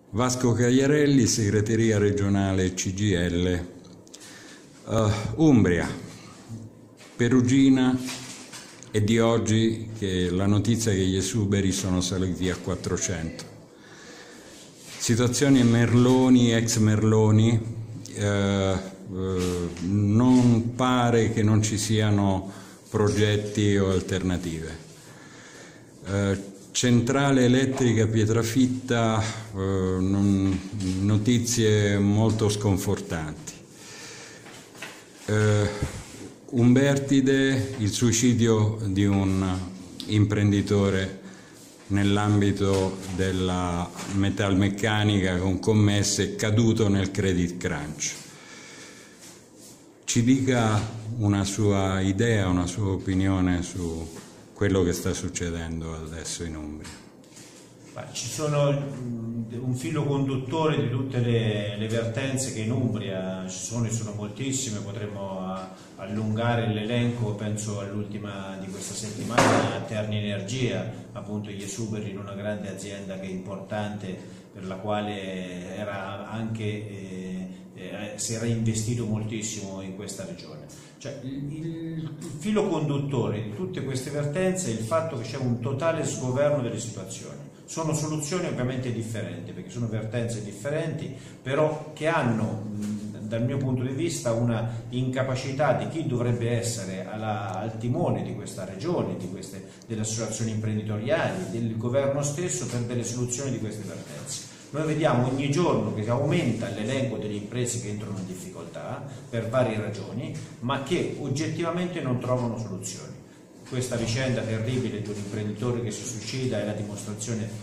Vasco Cagliarelli, segreteria regionale CGIL, Umbria, Perugina, e di oggi che la notizia che gli esuberi sono saliti a 400. Situazioni Merloni, ex Merloni, non pare che non ci siano progetti o alternative. Centrale elettrica Pietrafitta, notizie molto sconfortanti. Umbertide, il suicidio di un imprenditore nell'ambito della metalmeccanica con commesse, caduto nel credit crunch. Ci dica una sua idea, una sua opinione su quello che sta succedendo adesso in Umbria. Ci sono un filo conduttore di tutte le vertenze che in Umbria ci sono, e sono moltissime, potremmo allungare l'elenco. Penso all'ultima di questa settimana, Terni Energia, appunto gli esuberi in una grande azienda che è importante, per la quale era anche si era investito moltissimo in questa regione. Cioè, il filo conduttore di tutte queste vertenze è il fatto che c'è un totale sgoverno delle situazioni. Sono soluzioni ovviamente differenti, perché sono vertenze differenti, però che hanno, dal mio punto di vista, una incapacità di chi dovrebbe essere al timone di questa regione, delle associazioni imprenditoriali, del governo stesso, per delle soluzioni di queste vertenze. Noi vediamo ogni giorno che aumenta l'elenco delle imprese che entrano in difficoltà per varie ragioni, ma che oggettivamente non trovano soluzioni. Questa vicenda terribile di un imprenditore che si suicida è la dimostrazione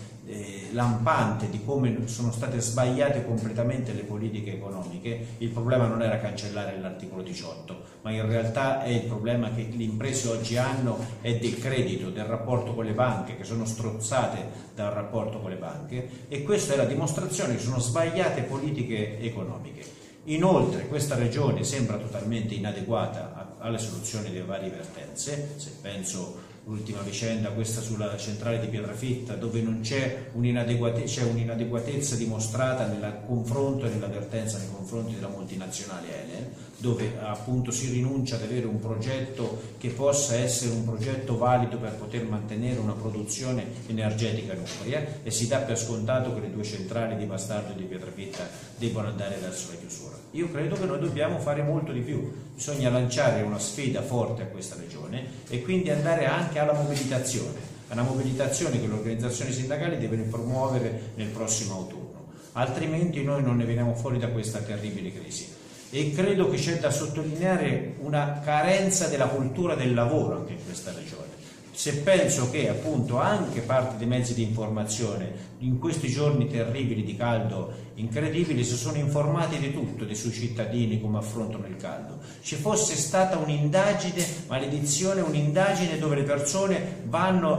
lampante di come sono state sbagliate completamente le politiche economiche. Il problema non era cancellare l'articolo 18, ma in realtà è il problema che le imprese oggi hanno è del credito, del rapporto con le banche, che sono strozzate dal rapporto con le banche, e questa è la dimostrazione che sono sbagliate politiche economiche. Inoltre questa regione sembra totalmente inadeguata alle soluzioni delle varie vertenze. Se penso l'ultima vicenda, questa sulla centrale di Pietrafitta, dove non c'è un'inadeguatezza dimostrata nel confronto e nella vertenza nei confronti della multinazionale Enel, dove appunto si rinuncia ad avere un progetto che possa essere un progetto valido per poter mantenere una produzione energetica in Umbria, e si dà per scontato che le due centrali di Bastardo e di Pietrafitta debbano andare verso la chiusura. Io credo che noi dobbiamo fare molto di più, bisogna lanciare una sfida forte a questa regione e quindi andare anche alla mobilitazione, che le organizzazioni sindacali devono promuovere nel prossimo autunno, altrimenti noi non ne veniamo fuori da questa terribile crisi. E credo che c'è da sottolineare una carenza della cultura del lavoro anche in questa regione. Se penso che appunto anche parte dei mezzi di informazione in questi giorni terribili di caldo incredibili si sono informati di tutto, dei suoi cittadini, come affrontano il caldo, ci fosse stata un'indagine, maledizione, un'indagine dove le persone vanno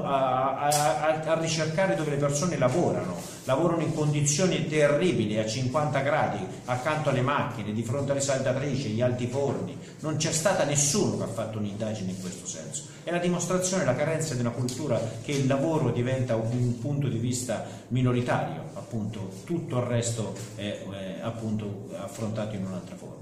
a ricercare, dove le persone lavorano in condizioni terribili, a 50 gradi, accanto alle macchine, di fronte alle saldatrici, agli altiforni. Non c'è stata nessuno che ha fatto un'indagine in questo senso. È la dimostrazione, la carenza di una cultura che il lavoro diventa un punto di vista minoritario, appunto tutto il resto è appunto affrontato in un'altra forma.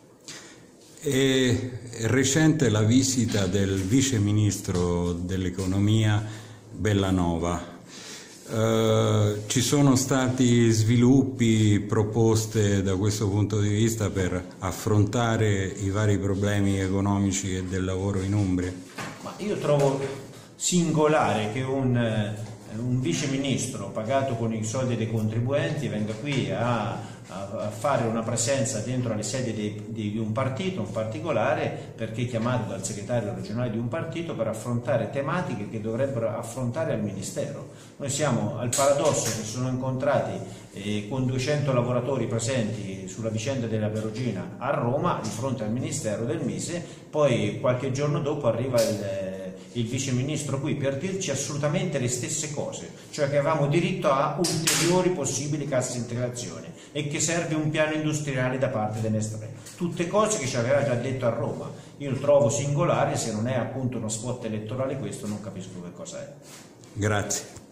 È recente la visita del vice ministro dell'economia Bellanova. Ci sono stati sviluppi, proposte da questo punto di vista per affrontare i vari problemi economici e del lavoro in Umbria? Ma io trovo singolare che un vice ministro pagato con i soldi dei contribuenti venga qui a fare una presenza dentro alle sedie di un partito, un particolare, perché chiamato dal segretario regionale di un partito per affrontare tematiche che dovrebbero affrontare al Ministero. Noi siamo al paradosso che si sono incontrati con 200 lavoratori presenti sulla vicenda della Perugina a Roma di fronte al Ministero del Mise, poi qualche giorno dopo arriva il vice ministro qui per dirci assolutamente le stesse cose, cioè che avevamo diritto a ulteriori possibili casse integrazione e che serve un piano industriale da parte dell'Nestlé. Tutte cose che ci aveva già detto a Roma. Io lo trovo singolare, se non è appunto uno spot elettorale questo non capisco che cosa è. Grazie.